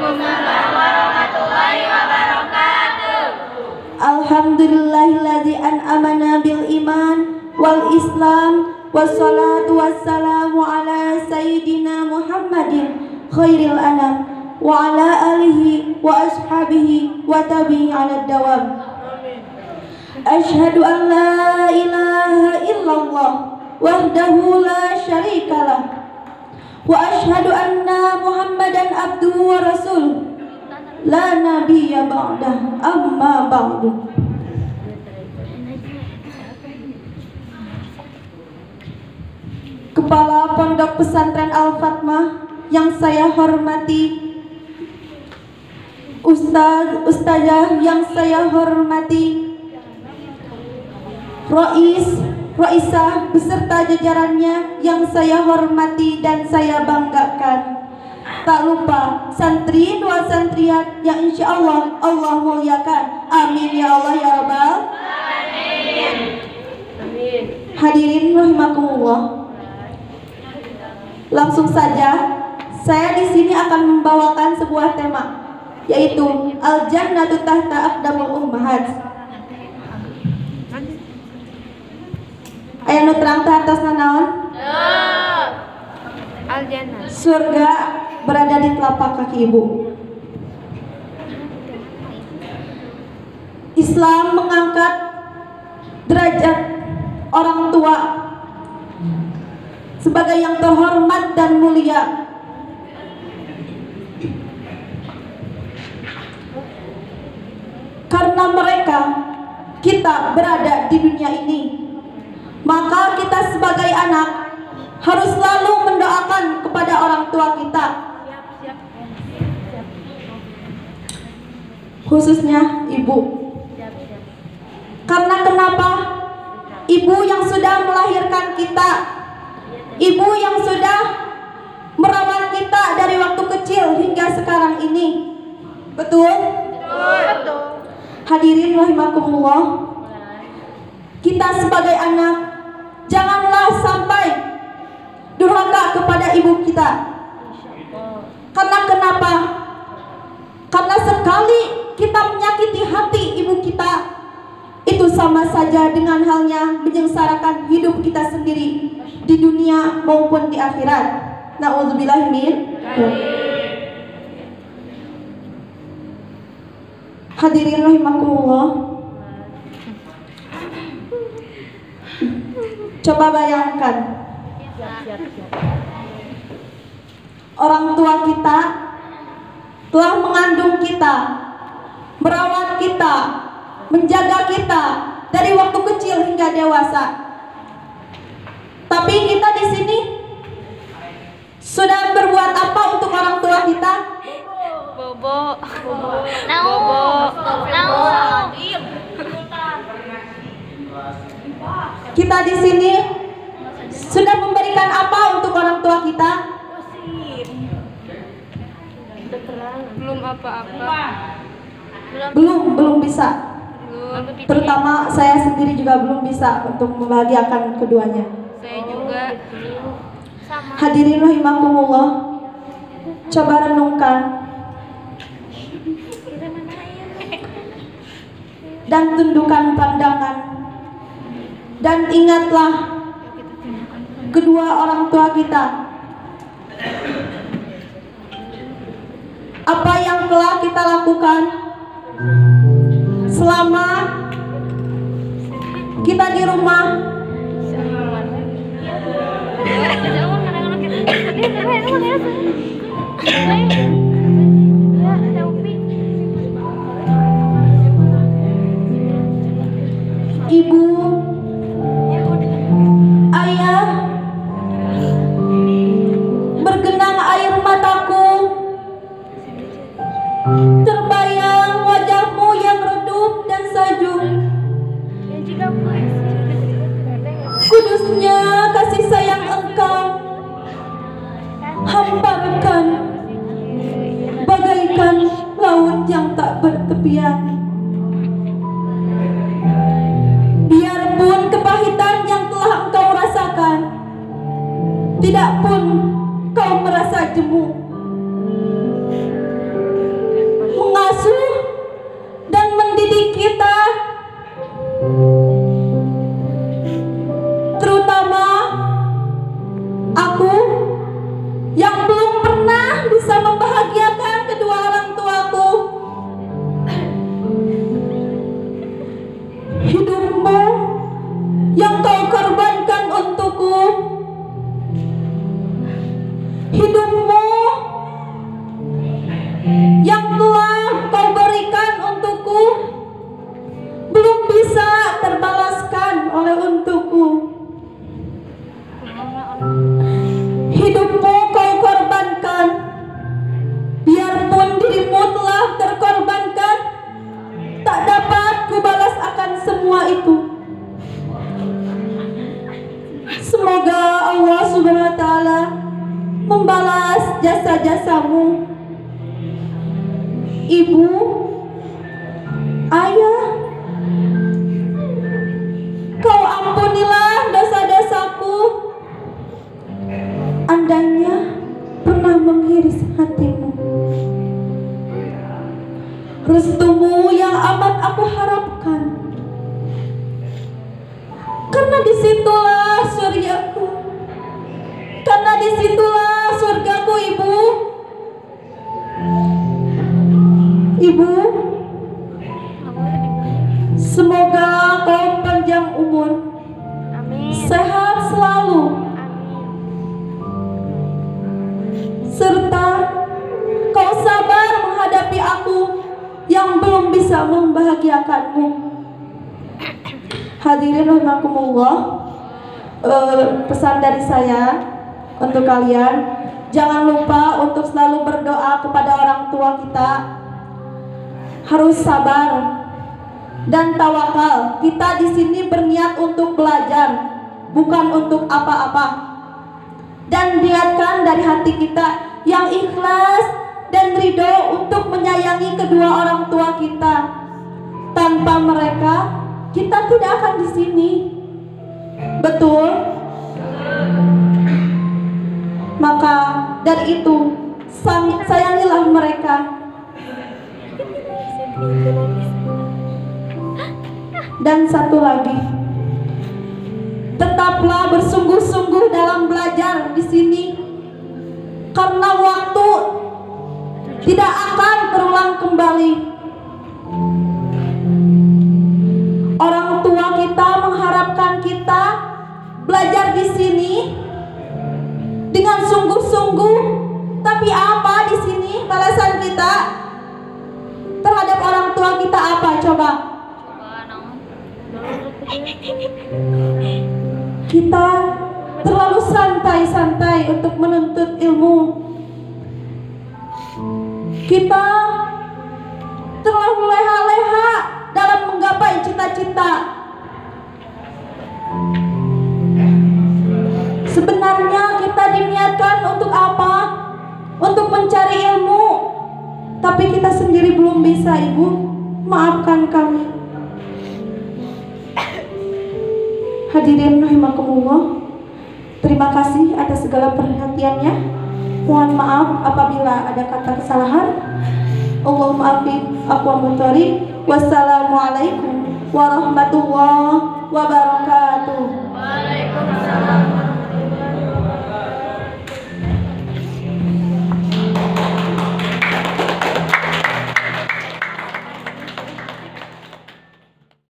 Alhamdulillahilladzi an'amana bil iman wal islam wassalatu wassalamu ala sayyidina Muhammadin khairil anam wa ala alihi wa ashabihi wa tabi'i ala dawam. Asyhadu an la ilaha illallah wahdahu la syarikalah wa asyhadu anna Muhammadan abduhu wa rasuluh la nabiyya ba'dah amma ba'du. Kepala Pondok Pesantren Al-Fatmah yang saya hormati, Ustazah yang saya hormati, Raisah beserta jajarannya yang saya hormati dan saya banggakan. Tak lupa santri dua santriat yang insya Allah Allah muliakan. Amin ya Allah ya Rabbal. Amin. Hadirin rahimakumullah. Langsung saja saya di sini akan membawakan sebuah tema, yaitu Al-Jannatu Tahta Aqdamul Ummahat. Aya nu terang teh atas nanaon? Al-Jannah. Surga berada di telapak kaki ibu. Islam mengangkat derajat orang tua sebagai yang terhormat dan mulia. Karena mereka kita berada di dunia ini, maka kita sebagai anak harus selalu mendoakan kepada orang tua kita, khususnya ibu. Karena kenapa? Ibu yang sudah melahirkan kita, ibu yang sudah merawat kita dari waktu kecil hingga sekarang ini. Betul? Betul. Hadirin rahimakumullah, kita sebagai anak janganlah sampai durhaka kepada ibu kita. Karena kenapa? Karena sekali kita menyakiti hati ibu kita, itu sama saja dengan halnya menyengsarakan hidup kita sendiri di dunia maupun di akhirat. Na'udzubillah min. Hadirin rahimakumullah, coba bayangkan orang tua kita telah mengandung kita, merawat kita, menjaga kita dari waktu kecil hingga dewasa. Tapi kita di sini sudah berbuat apa untuk orang tua kita? Bobo. Kita di sini sudah memberikan apa untuk orang tua kita? Belum apa-apa. Belum bisa. Terutama saya sendiri juga belum bisa untuk membahagiakan keduanya. Saya juga. Hadirin rahimakumullah, coba renungkan dan tundukkan pandangan, dan ingatlah kedua orang tua kita, apa yang telah kita lakukan selama kita di rumah. Ibu, ayah, bergenang air mataku, terbayang wajahmu yang redup dan sejuk. Kudusnya kasih sayang Engkau hamparkan bagaikan laut yang tak bertepian. Biarpun kepahitan yang telah Engkau rasakan, tidak pun Kau merasa jemu. yang telah Kau berikan untukku belum bisa terbalaskan oleh untukku. Hidupmu Kau korbankan, biarpun dirimu telah terkorbankan, tak dapat kubalas akan semua itu. Semoga Allah Subhanahu wa Ta'ala membalas jasa-jasamu. Ibu, ayah, Kau ampunilah dosa-dosaku. Andainya pernah mengiris hatimu, restumu yang amat aku harapkan, karena disitulah surgaku, karena disitulah surgaku. Ibu, Ibu, semoga Kau panjang umur, sehat selalu, serta Kau sabar menghadapi aku yang belum bisa membahagiakanmu. Hadirin rahimakumullah, pesan dari saya untuk kalian, jangan lupa untuk selalu berdoa kepada orang tua kita. Harus sabar dan tawakal. Kita di sini berniat untuk belajar, bukan untuk apa-apa. Dan niatkan dari hati kita yang ikhlas dan ridho untuk menyayangi kedua orang tua kita. Tanpa mereka, kita tidak akan di sini. Betul? Maka dari itu, sayangilah mereka. Dan satu lagi, tetaplah bersungguh-sungguh dalam belajar di sini, karena waktu tidak akan terulang kembali. Orang tua kita mengharapkan kita belajar di sini dengan sungguh-sungguh, tapi apa di sini balasan kita terhadap orang tua kita apa? Coba. Kita terlalu santai-santai untuk menuntut ilmu. Kita terlalu leha-leha dalam menggapai cita-cita. Sebenarnya kita diniatkan untuk apa? Untuk mencari ilmu, tapi kita sendiri belum bisa. Ibu, maafkan kami. Hadirin rahimakumullah, terima kasih atas segala perhatiannya. Mohon maaf apabila ada kata kesalahan. Allahumma afiq aqwa mutari. Wassalamualaikum warahmatullahi wabarakatuh. Waalaikumsalam.